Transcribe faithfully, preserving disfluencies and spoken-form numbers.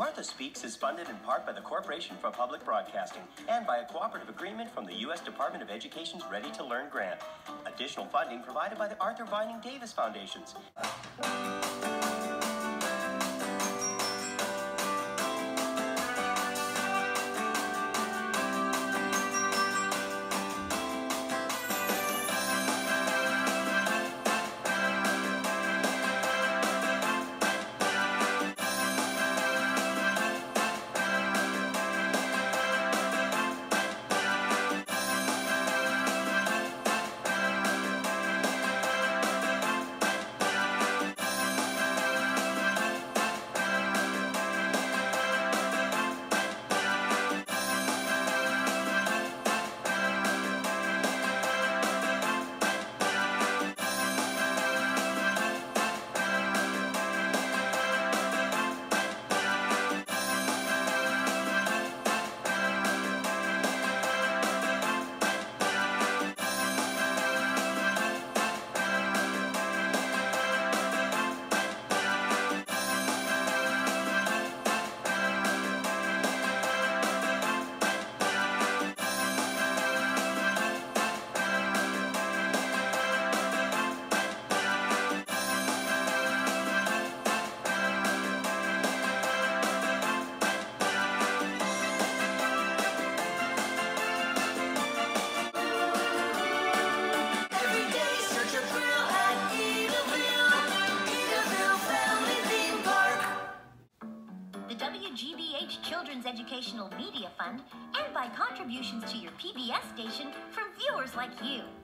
Martha Speaks is funded in part by the Corporation for Public Broadcasting and by a cooperative agreement from the U S Department of Education's Ready to Learn grant. Additional funding provided by the Arthur Vining Davis Foundations. G B H Children's Educational Media Fund, and by contributions to your P B S station from viewers like you.